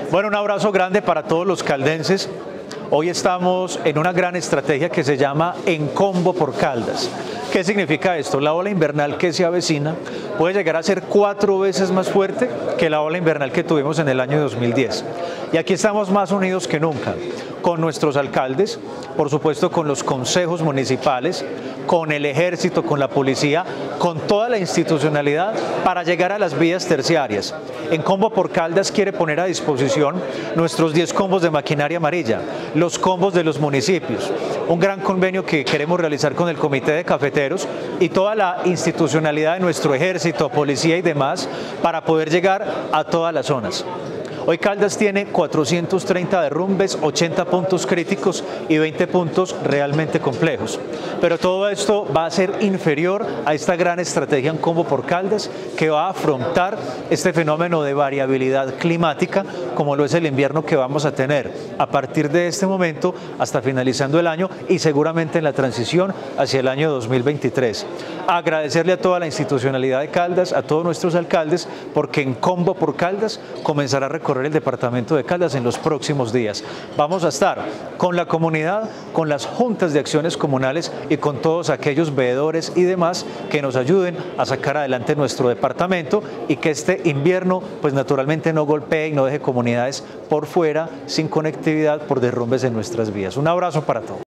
Bueno, un abrazo grande para todos los caldenses. Hoy estamos en una gran estrategia que se llama En Combo por Caldas. ¿Qué significa esto? La ola invernal que se avecina puede llegar a ser 4 veces más fuerte que la ola invernal que tuvimos en el año 2010. Y aquí estamos más unidos que nunca, con nuestros alcaldes, por supuesto con los consejos municipales, con el ejército, con la policía, con toda la institucionalidad para llegar a las vías terciarias. En Combo por Caldas quiere poner a disposición nuestros 10 combos de maquinaria amarilla, los combos de los municipios, un gran convenio que queremos realizar con el Comité de Cafeteros y toda la institucionalidad de nuestro ejército, policía y demás para poder llegar a todas las zonas. Hoy Caldas tiene 430 derrumbes, 80 puntos críticos y 20 puntos realmente complejos. Pero todo esto va a ser inferior a esta gran estrategia en Combo por Caldas que va a afrontar este fenómeno de variabilidad climática como lo es el invierno que vamos a tener a partir de este momento hasta finalizando el año y seguramente en la transición hacia el año 2023. Agradecerle a toda la institucionalidad de Caldas, a todos nuestros alcaldes, porque en Combo por Caldas comenzará a recorrer el departamento de Caldas en los próximos días. Vamos a estar con la comunidad, con las juntas de acciones comunales y con todos aquellos veedores y demás que nos ayuden a sacar adelante nuestro departamento y que este invierno pues naturalmente no golpee y no deje comunidades por fuera sin conectividad por derrumbes en nuestras vías. Un abrazo para todos.